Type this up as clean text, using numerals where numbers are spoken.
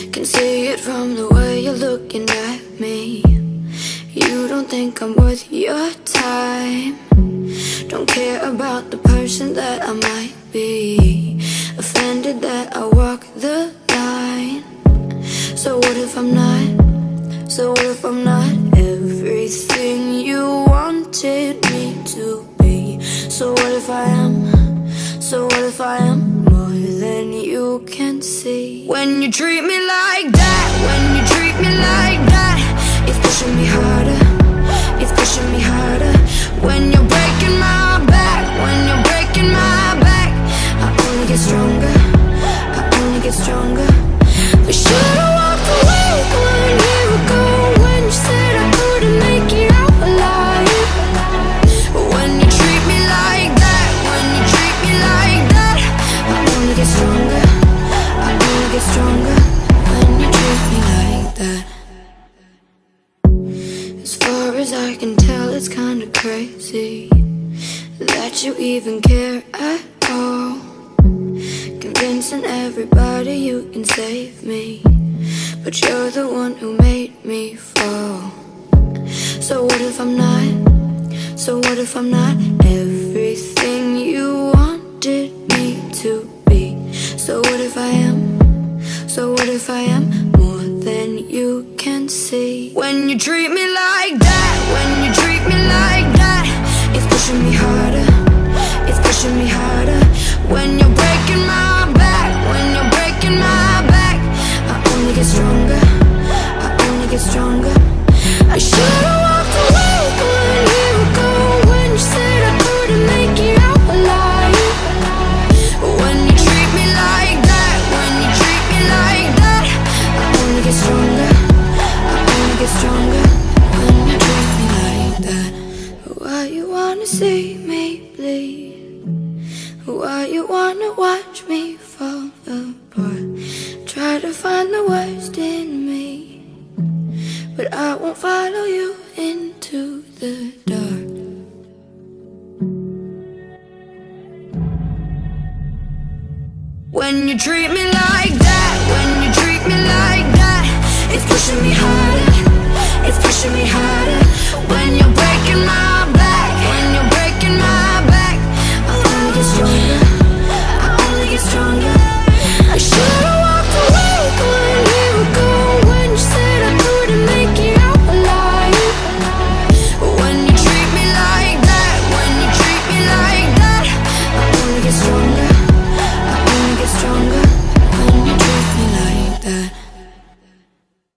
Can see it from the way you're looking at me. You don't think I'm worth your time. Don't care about the person that I might be. Offended that I walk the line. So what if I'm not? So what if I'm not everything you wanted me to be? So what if I am? So what if I am more than you can see? When you treat me like that, when you treat me like that, it's pushing me harder, it's pushing me harder. When you're breaking my back, when you're breaking my back, I only get stronger, I only get stronger. I should've walked away 1 year ago when you said I couldn't make it out alive. When you treat me like that, when you treat me like that, I only get stronger, I only get stronger. When you treat me like that. As far as I can tell, it's kinda crazy that you even care at all. Convincing everybody you can save me, but you're the one who made me fall. So what if I'm not? So what if I'm not everything you wanted me to be? So what if I am? So what if I am more than you can see? When you treat me like that, when you treat me like that, it's pushing me harder, it's pushing me harder. When you're breaking my back, when you're breaking my back, I only get stronger, I only get stronger. I should've walked away 1 year ago when you said I couldn't make it out alive. When you treat me like that, when you treat me like that, I only get stronger, I only get stronger. When you treat me like that. Why you wanna see me bleed? Why you wanna watch me fall apart? Try to find the worst in me, but I won't follow you into the dark. When you treat me like that, when you treat me like that, it's pushing me harder, it's pushing me harder. When you're breaking my